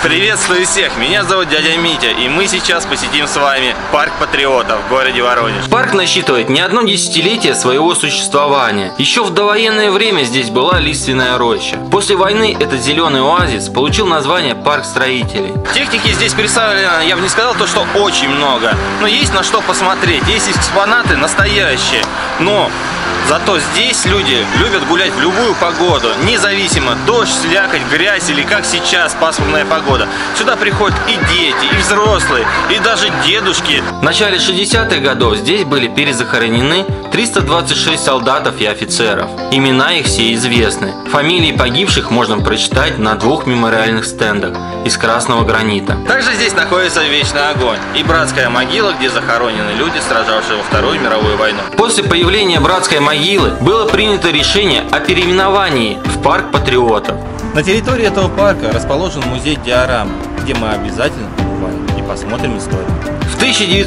Приветствую всех, меня зовут дядя Митя, и мы сейчас посетим с вами парк патриотов в городе Воронеж. Парк насчитывает не одно десятилетие своего существования. Еще в довоенное время здесь была лиственная роща. После войны этот зеленый оазис получил название парк строителей. Техники здесь представлено, я бы не сказал, что очень много, но есть на что посмотреть, есть экспонаты настоящие, но зато здесь люди любят гулять в любую погоду, независимо, дождь, слякоть, грязь или как сейчас пасмурная погода. Сюда приходят и дети, и взрослые, и даже дедушки. В начале 60-х годов здесь были перезахоронены 326 солдатов и офицеров. Имена их все известны. Фамилии погибших можно прочитать на 2 мемориальных стендах из красного гранита. Также здесь находится Вечный огонь и братская могила, где захоронены люди, сражавшие во Вторую мировую войну. После появления братской могилы было принято решение о переименовании в парк патриотов. На территории этого парка расположен музей диорамы, где мы обязательно побываем и посмотрим историю. В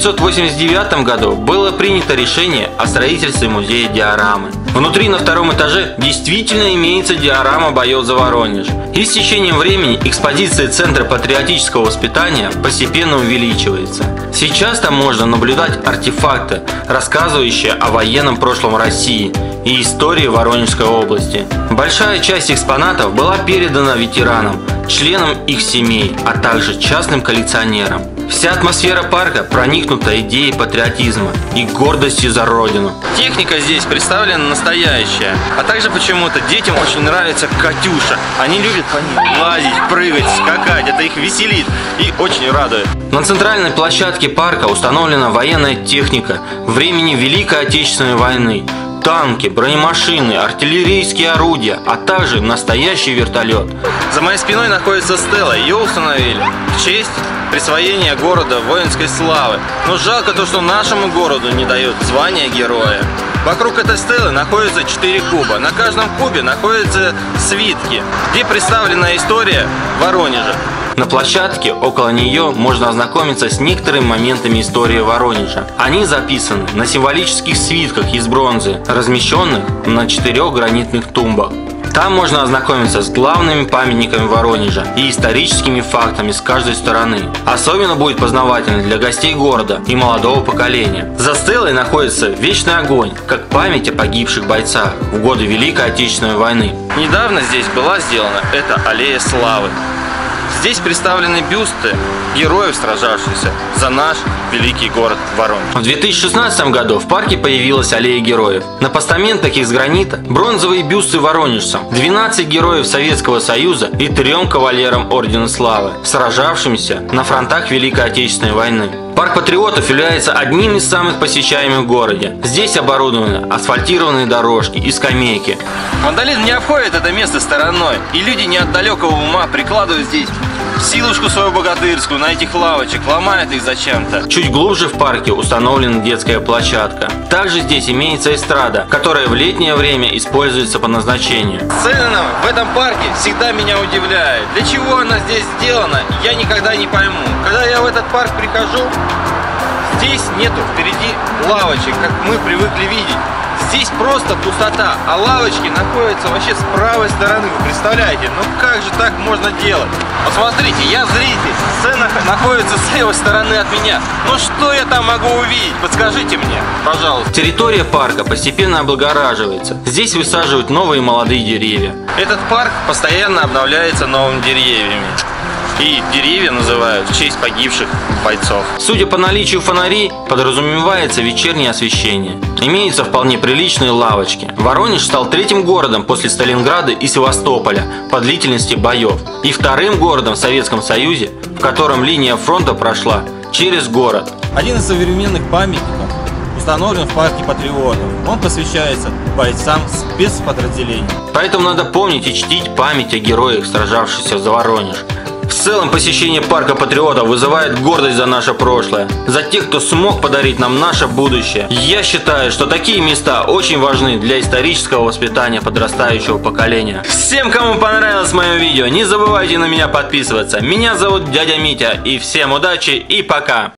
1989 году было принято решение о строительстве музея диорамы. Внутри на 2-м этаже действительно имеется диорама боев за Воронеж. И с течением времени экспозиция Центра патриотического воспитания постепенно увеличивается. Сейчас там можно наблюдать артефакты, рассказывающие о военном прошлом России и истории Воронежской области. Большая часть экспонатов была передана ветеранам, членам их семей, а также частным коллекционерам. Вся атмосфера парка проникнута идеей патриотизма и гордостью за родину. Техника здесь представлена настоящая, а также почему-то детям очень нравится Катюша. Они любят по ней лазить, прыгать, скакать, это их веселит и очень радует. На центральной площадке парка установлена военная техника времени Великой Отечественной войны. Танки, бронемашины, артиллерийские орудия, а также настоящий вертолет. За моей спиной находится стела, ее установили в честь присвоения города воинской славы. Но жалко то, что нашему городу не дают звания героя. Вокруг этой стелы находится 4 куба. На каждом кубе находятся свитки, где представлена история Воронежа. На площадке около нее можно ознакомиться с некоторыми моментами истории Воронежа. Они записаны на символических свитках из бронзы, размещенных на 4 гранитных тумбах. Там можно ознакомиться с главными памятниками Воронежа и историческими фактами с каждой стороны. Особенно будет познавательно для гостей города и молодого поколения. За стелой находится Вечный огонь, как память о погибших бойцах в годы Великой Отечественной войны. Недавно здесь была сделана эта аллея славы. Здесь представлены бюсты героев, сражавшихся за наш великий город Воронеж. В 2016 году в парке появилась аллея героев. На постаментах из гранита бронзовые бюсты воронежцам, 12 героев Советского Союза и 3 кавалерам Ордена Славы, сражавшимся на фронтах Великой Отечественной войны. Парк патриотов является одним из самых посещаемых в городе. Здесь оборудованы асфальтированные дорожки и скамейки. Вандализм не обходит это место стороной, и люди не от далекого ума прикладывают здесь силушку свою богатырскую на этих лавочек, ломают их зачем-то. Чуть глубже в парке установлена детская площадка. Также здесь имеется эстрада, которая в летнее время используется по назначению. Сцена в этом парке всегда меня удивляет. Для чего она здесь сделана, я никогда не пойму. Когда я в этот парк прихожу, здесь нету впереди лавочек, как мы привыкли видеть. Здесь просто пустота, а лавочки находятся вообще с правой стороны. Вы представляете? Ну как же так можно делать? Посмотрите, я зритель, сцена находится с левой стороны от меня. Ну что я там могу увидеть? Подскажите мне, пожалуйста. Территория парка постепенно облагораживается. Здесь высаживают новые молодые деревья. Этот парк постоянно обновляется новыми деревьями. И деревья называют в честь погибших бойцов. Судя по наличию фонарей, подразумевается вечернее освещение. Имеются вполне приличные лавочки. Воронеж стал 3-м городом после Сталинграда и Севастополя по длительности боев. И 2-м городом в Советском Союзе, в котором линия фронта прошла через город. Один из современных памятников установлен в парке патриотов. Он посвящается бойцам спецподразделений. Поэтому надо помнить и чтить память о героях, сражавшихся за Воронеж. В целом посещение парка патриотов вызывает гордость за наше прошлое, за тех, кто смог подарить нам наше будущее. Я считаю, что такие места очень важны для исторического воспитания подрастающего поколения. Всем, кому понравилось мое видео, не забывайте на меня подписываться. Меня зовут дядя Митя, и всем удачи и пока!